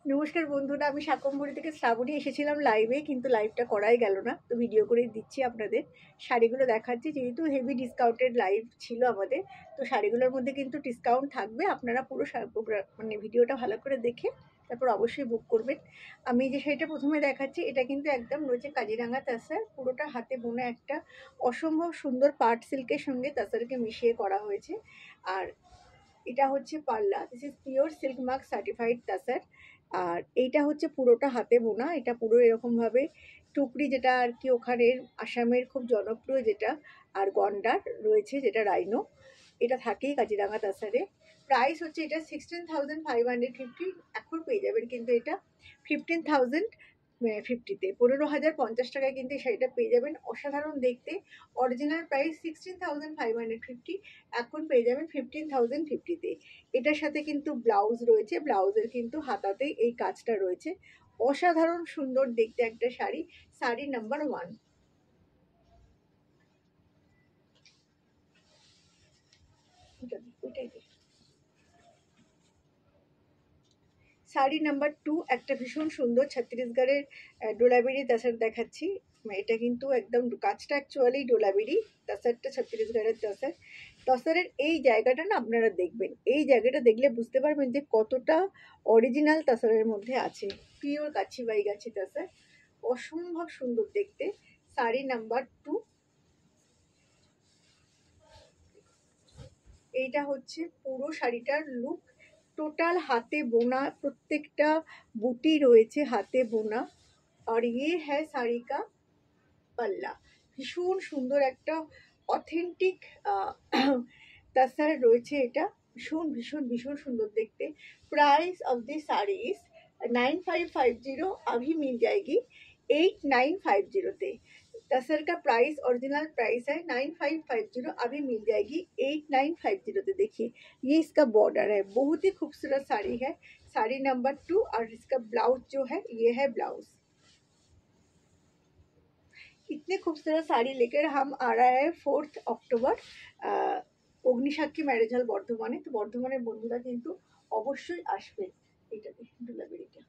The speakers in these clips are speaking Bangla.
নমস্কার বন্ধুরা, আমি শাকম্ভরি থেকে শ্রাবণী এসেছিলাম লাইভে, কিন্তু লাইভটা করাই গেল না, তো ভিডিও করে দিচ্ছি আপনাদের। শাড়িগুলো দেখাচ্ছি, যেহেতু হেভি ডিসকাউন্টেড লাইভ ছিল আমাদের, তো শাড়িগুলোর মধ্যে কিন্তু ডিসকাউন্ট থাকবে। আপনারা পুরো মানে ভিডিওটা ভালো করে দেখে তারপর অবশ্যই বুক করবেন। আমি যে শাড়িটা প্রথমে দেখাচ্ছি, এটা কিন্তু একদম রয়েছে কাজিরাঙা তাসার, পুরোটা হাতে বোনা একটা অসম্ভব সুন্দর পাট সিল্কের সঙ্গে তাসারকে মিশিয়ে করা হয়েছে। আর এটা হচ্ছে পাল্লা, this is pure silk mark certified tussar. আর এইটা হচ্ছে পুরোটা হাতে বোনা, এটা পুরো এরকমভাবে টুকরি, যেটা আর কি ওখানের আসামের খুব জনপ্রিয় যেটা, আর গন্ডার রয়েছে যেটা রাইনো, এটা থাকেই কাজিরাঙা তাসারে। প্রাইস হচ্ছে এটা 16,550, এখন পেয়ে যাবেন কিন্তু এটা 15,050-তে, 15,050 টাকায় কিন্তু এই শাড়িটা পেয়ে যাবেন। অসাধারণ দেখতে, অরিজিনাল প্রাইস 16,550, এখন পেয়ে যাবেন 15,050-তে। এটার সাথে কিন্তু ব্লাউজ রয়েছে, ব্লাউজের কিন্তু হাতাতে এই কাজটা রয়েছে। অসাধারণ সুন্দর দেখতে একটা শাড়ি, শাড়ি নাম্বার 1। শাড়ি নাম্বার 2 একটা ভীষণ সুন্দর ছত্তিশগড়ের ডোলাবেরি তাসার দেখাচ্ছি। এটা কিন্তু একদম কাজটা অ্যাকচুয়ালি ডোলাবেরি, তাসারটা ছত্তিশগড়ের তাসার। তসরের এই জায়গাটা না আপনারা দেখবেন, এই জায়গাটা দেখলে বুঝতে পারবেন যে কতটা অরিজিনাল তসরের মধ্যে আছে। পিওর গাছি বাই গাছি তসর, অসম্ভব সুন্দর দেখতে। শাড়ি নাম্বার 2, এইটা হচ্ছে পুরো শাড়িটার লুক, টোটাল হাতে বোনা, প্রত্যেকটা বুটি রয়েছে হাতে বোনা। আর ইয়ে হ্যাঁ শাড়ি কা পাল্লা, ভীষণ সুন্দর একটা অথেন্টিক তাসার রয়েছে এটা, ভীষণ ভীষণ ভীষণ সুন্দর দেখতে। Price of this sari is 9550, अभी मिल जाएगी 8950-ते। तसर का प्राइस ओरिजिनल प्राइस है 9550, अभी मिल जाएगी 8950-ते। देखिए ये इसका बॉर्डर है, बहुत ही खूबसूरत साड़ी है, साड़ी नंबर 2। और इसका ब्लाउज जो है ये है ब्लाउज। इतने खूबसूरत साड़ी लेकर हम आ रहा है 4 অক্টোবর অগ্নিসাক্ষী ম্যারেজ হল বর্ধমানে। তো বর্ধমানের বন্ধুরা কিন্তু অবশ্যই আসবেন। এটা দেখুন ডোলাবেরিটা,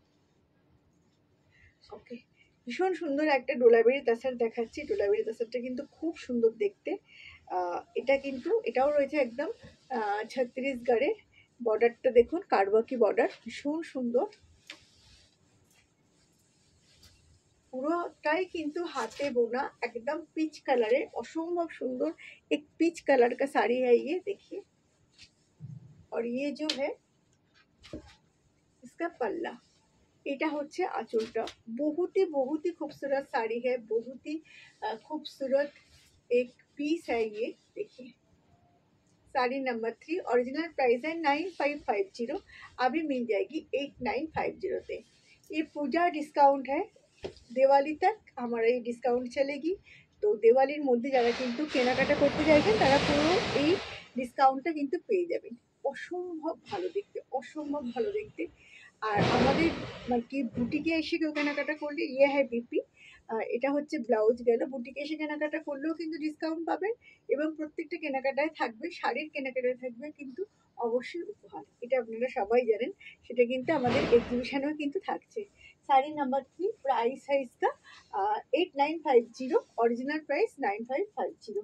ওকে, ভীষণ সুন্দর একটা ডোলাবেরি তাসার দেখাচ্ছি। ডোলাবেরি তাসারটা কিন্তু খুব সুন্দর দেখতে। এটা কিন্তু এটাও রয়েছে একদম ছত্তিশগড়ের। বর্ডারটা দেখুন, কারবাকি বর্ডার, ভীষণ সুন্দর, পুরোটাই কিন্তু हाथे बोना, एकदम पिच कलर है, असंभव सुंदर एक पिच कलर का साड़ी है ये, देखिए। और ये जो है इसका पल्ला, এটা হচ্ছে আঁচলটা। बहुत ही खूबसूरत साड़ी है, बहुत ही खूबसूरत एक पीस है ये, देखिए। साड़ी नंबर 3, ओरिजिनल प्राइस है 9550, अभी मिल जाएगी 8950-ते। ये पूजा डिस्काउंट है, দিওয়ালি तक हमारा এই ডিসকাউন্ট চলেগি। তো দিওয়ালির মধ্যে যারা কিন্তু কেনাকাটা করতে চাইছেন তারা পুরো এই ডিসকাউন্টটা কিন্তু পেয়ে যাবেন। অসম্ভব ভালো দেখতে, অসম্ভব ভালো দেখতে। আর আমাদের মানে কি বুটিকে এসে কেউ কেনাকাটা করলে ইয়ে হ্যাঁ বিপি, এটা হচ্ছে ব্লাউজ গেল, বুটিকে এসে কেনাকাটা করলেও কিন্তু ডিসকাউন্ট পাবেন, এবং প্রত্যেকটা কেনাকাটায় থাকবে, শাড়ির কেনাকাটায় থাকবে কিন্তু অবশ্যই উপহার, এটা আপনারা সবাই জানেন। সেটা কিন্তু আমাদের এক্সিবিশনেও কিন্তু থাকছে। শাড়ি নাম্বার 3, प्राइस है इसका 8950, ओरिजिनल प्राइस 9550।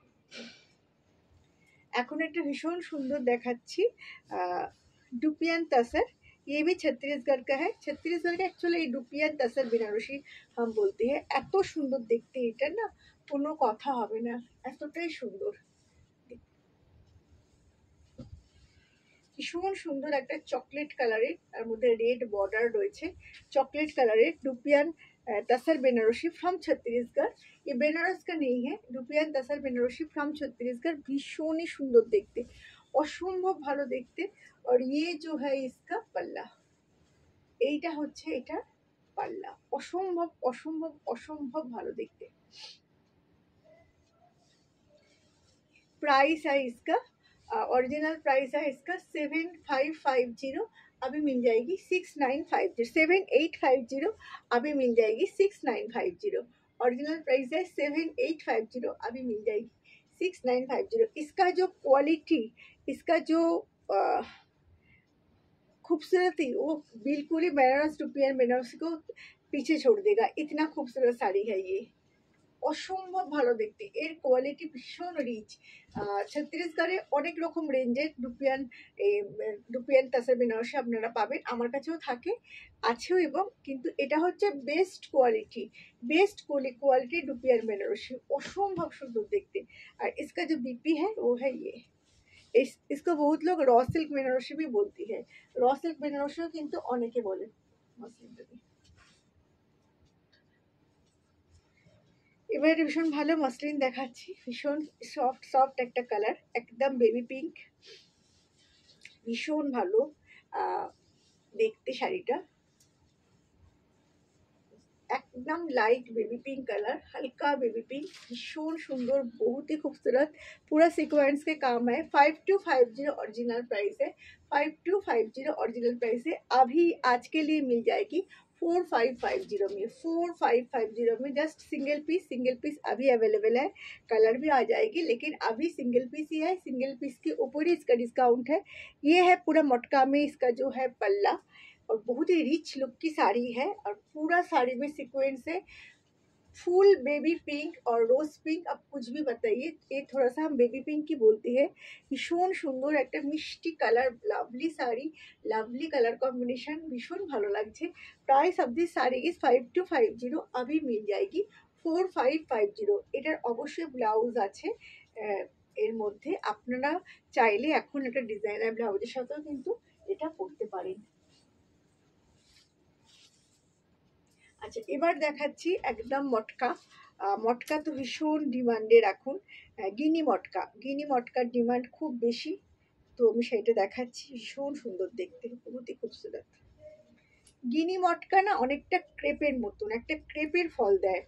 এখন একটা ভীষণ সুন্দর দেখাচ্ছি डुपियन तसर, ये भी छत्तीसगढ़ का है। छत्तीसगढ़ का एक्चुअली डुपियन तसर बेनारसी हम बोलते हैं। এত সুন্দর দেখতে, এটা না কোনো কথা হবে না, এতটাই সুন্দর, ভীষণ সুন্দর একটা চকলেট কালারের, তার মধ্যে রেড বর্ডার রয়েছে, চকলেট কালারের डुपियन तसर बेनारसी फ्रॉम छत्तीसगढ़। ये बेनारस का नहीं है, डुपियन तसर बेनारसी फ्रॉम छत्तीसगढ़, ভীষণই সুন্দর দেখতে, অসম্ভব ভালো দেখতে। और ये जो है इसका पल्ला, এইটা হচ্ছে এটা পাল্লা, অসম্ভব অসম্ভব অসম্ভব ভালো দেখতে। प्राइस है इसका, ओरिजिनल प्राइस है इसका 7550, अभी मिल जाएगी 6950, 7850, अभी मिल जाएगी 6950। ओरिजिनल प्राइस है 7850, अभी मिल जाएगी 6950। इसका जो क्वालिटी, इसका जो खूबसूरती वो बिल्कुल ही बनारस रुपियान बनारसी को पीछे छोड़ देगा, इतना खूबसूरत साड़ी है ये। অসম্ভব ভালো দেখতে, এর কোয়ালিটি ভীষণ রিচ। ছত্তিশগড়ে অনেক রকম রেঞ্জের রুপিয়ান তাসার বেনারসি আপনারা পাবেন, আমার কাছেও থাকে, আছেও, এবং কিন্তু এটা হচ্ছে বেস্ট কোয়ালিটি রুপিয়ান বেনারসি, অসম্ভব সুন্দর দেখতে। আর इसका जो बीपी है वो है ये। इसको बहुत लोग रॉ सिल्क বেনারসি भी बोलती है, रॉ सिल्क বেনারসিও কিন্তু অনেকে বলে মসলিনটাকে। এবারে ভীষণ ভালো মসলিন দেখাচ্ছি, ভীষণ সফট একটা কালার, একদম বেবি পিঙ্ক, ভীষণ ভালো দেখতে শাড়িটা, एकदम लाइट बेबी पिंक कलर, हल्का बेबी पिंक, भीषण सुंदर, बहुत ही खूबसूरत, पूरा सीक्वेंस के काम है। 5250 ओरिजिनल प्राइस है, 5250 ओरिजिनल प्राइस है। अभी आज के लिए मिल जाएगी 4550 में, 4550 में जस्ट सिंगल पीस अभी अवेलेबल है, कलर भी आ जाएगी, लेकिन अभी सिंगल पीस ही है, सिंगल पीस के ऊपर ही इसका डिस्काउंट है। ये है पूरा मटका में इसका जो है पल्ला, और बहुत ही रिच लुक की साड़ी है, और पूरा साड़ी में सीक्वेंस है, फुल बेबी पिंक और रोज पिंक, आप कुछ भी बताइए, ये थोड़ा सा हम बेबी पिंक की बोलते हैं। भीषण सुंदर एक मिष्टि कलर, लाभली साड़ी, लाभली कलर कॉम्बिनेशन, भीषण ভালো লাগছে। Price of this sari is 5250, अभी मिल जाएगी 4550। এটার অবশ্যই ব্লাউজ আছে এর মধ্যে, আপনারা চাইলে এখন একটা ডিজাইনার ব্লাউজের সাথেও কিন্তু এটা পরতে পারেন। আচ্ছা, এবার দেখাচ্ছি একদম মটকা। মটকা তো ভীষণ ডিমান্ডের এখন, গিনি মটকার ডিমান্ড খুব বেশি, তো আমি সেটা দেখাচ্ছি, ভীষণ সুন্দর দেখতে, খুবই খুবসুরত। গিনি মটকা না অনেকটা ক্রেপের মতন, একটা ক্রেপের ফল দেয়।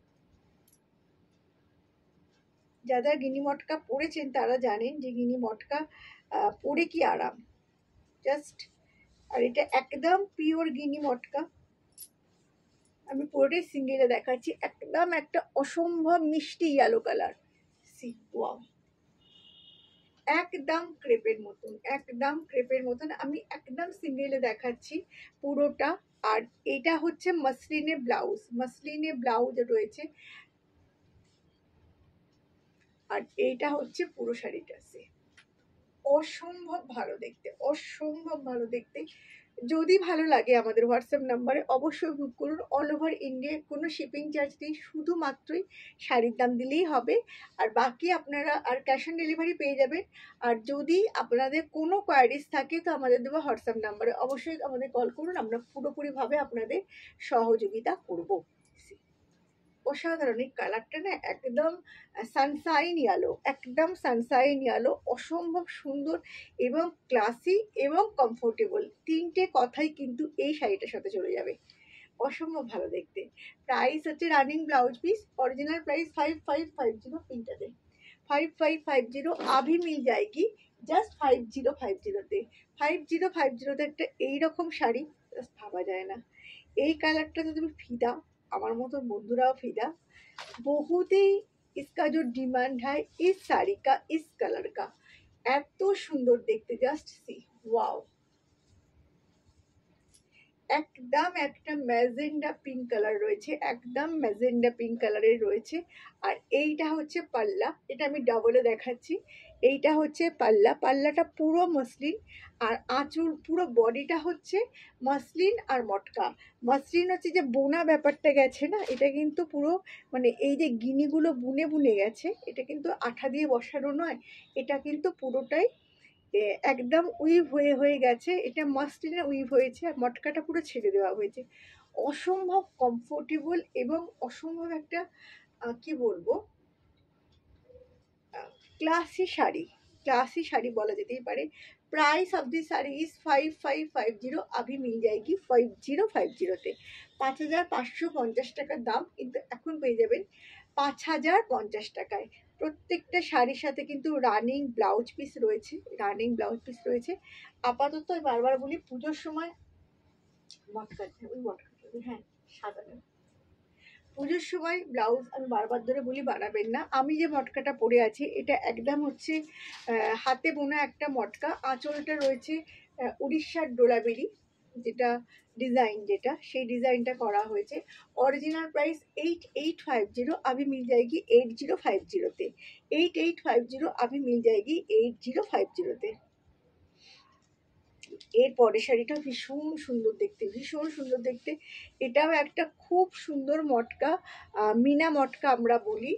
যারা গিনি মটকা পরেছেন তারা জানেন যে গিনি মটকা পরে কি আরাম, জাস্ট। আর এটা একদম পিওর গিনি মটকা, আমি পুরোটাই সিঙ্গেলে দেখাচ্ছি, একদম একটা অসম্ভব মিষ্টি ইয়েলো কালার, সি ওয়াও, একদম ক্রেপের মতন, আমি একদম সিঙ্গেলে দেখাচ্ছি পুরোটা। আর এটা হচ্ছে মসলিনে ব্লাউজ রয়েছে, আর এইটা হচ্ছে পুরো শাড়িটা, সে অসম্ভব ভালো দেখতে। যদি ভালো লাগে আমাদের হোয়াটসঅ্যাপ নাম্বারে অবশ্যই বুক করুন, অল ওভার ইন্ডিয়া, কোনো শিপিং চার্জ নেই, শুধুমাত্রই শাড়ির দাম দিলেই হবে, আর বাকি আপনারা আর ক্যাশ অন ডেলিভারি পেয়ে যাবেন। আর যদি আপনাদের কোনো কোয়ারিজ থাকে তো আমাদের দেওয়া হোয়াটসঅ্যাপ নাম্বারে অবশ্যই আমাদের কল করুন, আমরা পুরোপুরিভাবে আপনাদের সহযোগিতা করব। অসাধারণ, এই কালারটা না একদম সানশাইন ইয়েলো, অসম্ভব সুন্দর এবং ক্লাসি এবং কমফোর্টেবল, তিনটে কথাই কিন্তু এই শাড়িটার সাথে চলে যাবে, অসম্ভব ভালো দেখতে। প্রাইস হচ্ছে running blouse piece, original price 5550 পিনটাতে, 5550 अभी मिल जाएगी জাস্ট 5050তে। 5050তে একটা এইরকম শাড়ি জাস্ট ভাবা যায় না। এই কালারটাতে তুমি ফিদা, আমার মতো বন্ধুরাও ফিদা, बहुत ही इसका जो डिमांड है इस साड़ी का, इस कलर का, এত সুন্দর দেখতে, জাস্ট সি ওয়াও, একদম একটা ম্যাজেন্ডা পিঙ্ক কালার রয়েছে, একদম ম্যাজেন্ডা পিঙ্ক কালারের রয়েছে। আর এইটা হচ্ছে পাল্লা, এটা আমি ডাবলে দেখাচ্ছি, এইটা হচ্ছে পাল্লাটা পুরো মসলিন, আর আঁচল পুরো বডিটা হচ্ছে মসলিন আর মটকা। মসলিন হচ্ছে যে বোনা ব্যাপারটা গেছে না, এটা কিন্তু পুরো মানে এই যে গিনিগুলো বুনে গেছে, এটা কিন্তু আঠা দিয়ে বসানো নয়, এটা কিন্তু পুরোটাই একদম উইভ হয়ে গেছে, এটা মসলিনে উইভ হয়েছে, আর মটকাটা পুরো ছেড়ে দেওয়া হয়েছে, অসম্ভব কমফোর্টেবল এবং অসম্ভব একটা কি বলবো ক্লাসি শাড়ি বলা যেতেই পারে। Price of this sari is 5550, अभी मिल जाएगी 5050তে। 5550 টাকার দাম, কিন্তু এখন পেয়ে যাবেন 5050 টাকায়। প্রত্যেকটা শাড়ির সাথে কিন্তু রানিং ব্লাউজ পিস রয়েছে। আপাতত বারবার বলি পুজোর সময় হ্যাঁ সাদা, পুজোর সময় ব্লাউজ আমি বারবার ধরে বলি বানাবেন না। আমি যে মটকাটা পরে আছি এটা একদম হচ্ছে হাতে বোনা একটা মটকা, আঁচলটা রয়েছে উড়িষ্যার ডোলাবেরি যেটা डिज़ाइन যেটা সেই ডিজাইনটা করা হয়েছে। অরিজিনাল প্রাইস 8850, अभी मिल जाएगी 8050 তে। 8850 अभी मिल जाएगी 8050 তে। এর পরের শাড়িটা ভীষণ সুন্দর দেখতে, ভীষণ সুন্দর দেখতে। এটাও একটা খুব সুন্দর মটকা, মিনা মটকা আমরা বলি।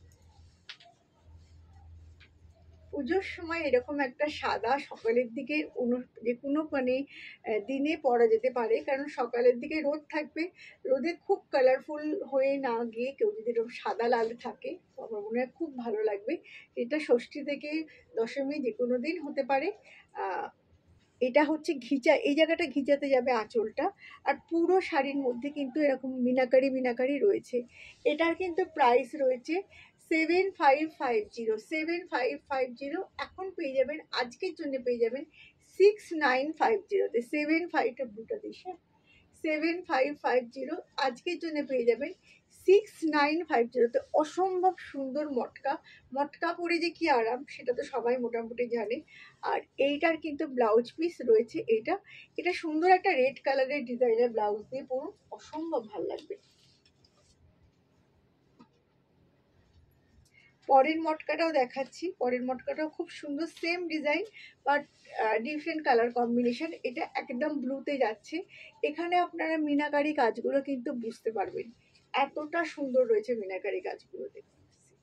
পুজোর সময় এরকম একটা সাদা সকালের দিকে যে কোনো মানে দিনে পরা যেতে পারে, কারণ সকালের দিকে রোদ থাকবে, রোদে খুব কালারফুল হয়ে না গিয়ে কেউ যদি এরকম সাদা লাল থাকে আমার মনে হয় খুব ভালো লাগবে। এটা ষষ্ঠী থেকে দশমী যে কোনো দিন হতে পারে। এটা হচ্ছে ঘিচা, এই জায়গাটা ঘিচাতে যাবে আঁচলটা, আর পুরো শাড়ির মধ্যে কিন্তু এরকম মিনাকারি মিনাকারি রয়েছে। এটার কিন্তু প্রাইস রয়েছে 7550, 7550। এখন পেয়ে যাবেন, আজকের জন্য পেয়ে যাবেন 6950 তে। 75টা দুটো দিস, 7550 আজকের জন্য পেয়ে যাবেন 6950 তে। অসম্ভব সুন্দর মটকা, মটকা পরে যে কি আরাম সেটা তো সবাই মোটামুটি জানে। আর এইটার কিন্তু ব্লাউজ পিস রয়েছে, এটা সুন্দর একটা রেড কালারের ডিজাইনের ব্লাউজ দিয়ে পরুন, অসম্ভব ভালো লাগবে। পরের মটকাটাও দেখাচ্ছি, পরের মটকাটাও খুব সুন্দর, same design but different colour combination. এটা একদম ব্লুতে যাচ্ছে। এখানে আপনারা মিনাকারি কাজগুলো কিন্তু বুঝতে পারবেন, এতটা সুন্দর রয়েছে মিনাকারি কাজগুলো, দেখুন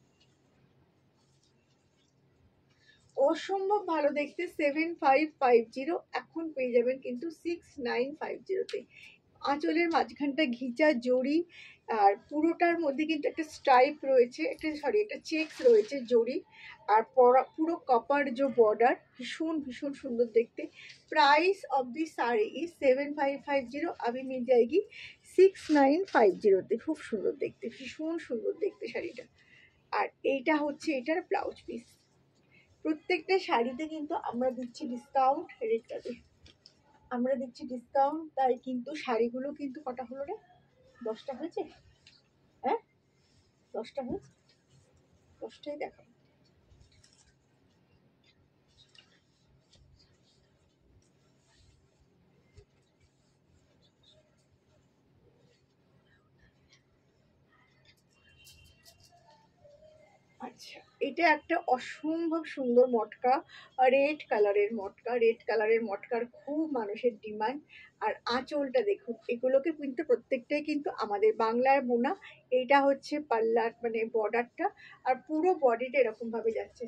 অসম্ভব ভালো দেখতে। 7550, এখন পেয়ে যাবেন কিন্তু 6950 তে। আঁচলের মাঝখানটা ঘিচা জড়ি, আর পুরোটার মধ্যে কিন্তু একটা স্ট্রাইপ রয়েছে, একটা চেকস রয়েছে জড়ি, আর পুরো কপার যে বর্ডার, ভীষণ ভীষণ সুন্দর দেখতে। Price of the sari is 7550, अभी मिल जाएगी 6950 তে। খুব সুন্দর দেখতে, ভীষণ সুন্দর দেখতে শাড়িটা। আর এইটা হচ্ছে এটার ব্লাউজ পিস। প্রত্যেকটা শাড়িতে কিন্তু আমরা দিচ্ছি ডিসকাউন্ট রেটটাতে, আমরা দিচ্ছি ডিসকাউন্ট, তাই কিন্তু শাড়িগুলো কিন্তু কটা হলো রে? 10টা হয়েছে, হ্যাঁ 10টা হয়েছে, 10টাই দেখাবো। আচ্ছা, এটা একটা অসম্ভব সুন্দর মটকা, রেড কালারের মটকা, রেড কালারের মটকার খুব মানুষের ডিমান্ড। আর আঁচলটা দেখুন, এগুলোকে কিন্তু প্রত্যেকটাই কিন্তু আমাদের বাংলার বোনা। এইটা হচ্ছে পাল্লার মানে বর্ডারটা, আর পুরো বডিটা এরকম ভাবে যাচ্ছে।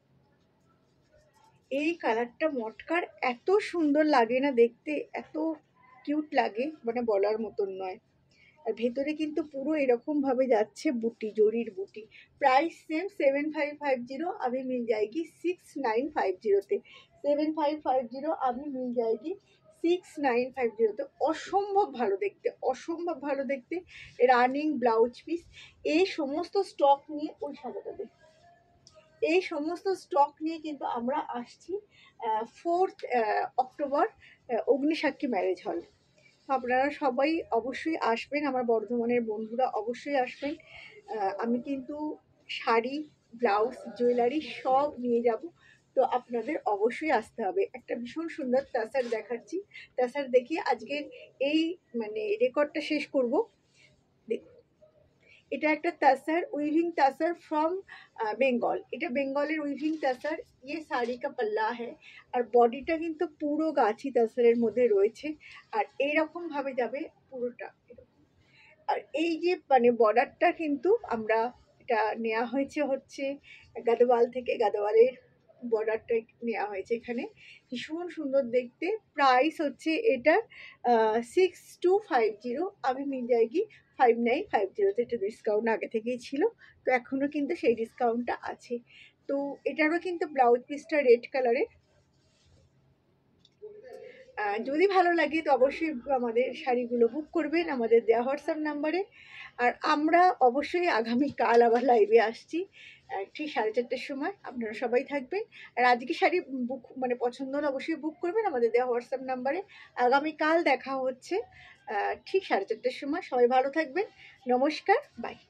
এই কালারটা মটকার এত সুন্দর লাগে না দেখতে, এত কিউট লাগে মানে বলার মতন নয়। আর ভেতরে কিন্তু পুরো এরকম ভাবে যাচ্ছে বুটি, জরির বুটি। প্রাইস সেম 7550, अभी मिल जाएगी 6950 তে। 7550 अभी मिल जाएगी 6950 তে। অসম্ভব ভালো দেখতে, অসম্ভব ভালো দেখতে, রানিং ব্লাউজ পিস। এই সমস্ত স্টক নিয়ে ওই সাজাটা দেখ, এই সমস্ত স্টক নিয়ে কিন্তু আমরা আসছি 4th অক্টোবর অগ্নিসাক্ষী ম্যারেজ হল। আপনারা সবাই অবশ্যই আসবেন, আমার বর্ধমানের বন্ধুরা অবশ্যই আসবেন। আমি কিন্তু শাড়ি, ব্লাউজ, জুয়েলারি সব নিয়ে যাব, তো আপনাদের অবশ্যই আসতে হবে। একটা ভীষণ সুন্দর তাসার দেখাচ্ছি, তাসার দেখিয়ে আজকের এই মানে রেকর্ডটা শেষ করব। দেখুন, এটা একটা তাসার, উইভিং তাসার ফ্রম বেঙ্গল। এটা বেঙ্গলের উইভিং তাসার, ইয়ে শাড়ি কা পাল্লা হ্যাঁ। আর বডিটা কিন্তু পুরো গাছি তাসারের মধ্যে রয়েছে, আর এইরকম ভাবে যাবে পুরোটা এরকম। আর এই যে মানে বর্ডারটা কিন্তু আমরা এটা নেওয়া হয়েছে হচ্ছে গাদোয়াল থেকে, গাদোয়ালের বর্ডারটা নেওয়া হয়েছে এখানে, ভীষণ সুন্দর দেখতে। প্রাইস হচ্ছে এটার 6250, আমি মিল যায়গি 5950 তে। একটা ডিসকাউন্ট আগে থেকেই ছিল, তো এখনও কিন্তু সেই ডিসকাউন্টটা আছে। তো এটারও কিন্তু ব্লাউজ পিসটা রেড কালারের। যদি ভালো লাগে তো অবশ্যই আমাদের শাড়িগুলো বুক করবেন আমাদের দেওয়া হোয়াটসঅ্যাপ নাম্বারে। আর আমরা অবশ্যই আগামীকাল আবার লাইভে আসছি ঠিক 4:30টার সময়, আপনারা সবাই থাকবেন। আর আজকে শাড়ি বুক মানে পছন্দ হলে অবশ্যই বুক করবেন আমাদের দেওয়া হোয়াটসঅ্যাপ নাম্বারে। আগামীকাল দেখা হচ্ছে ঠিক 4:30টার সময়। সবাই ভালো থাকবেন, নমস্কার, বাই।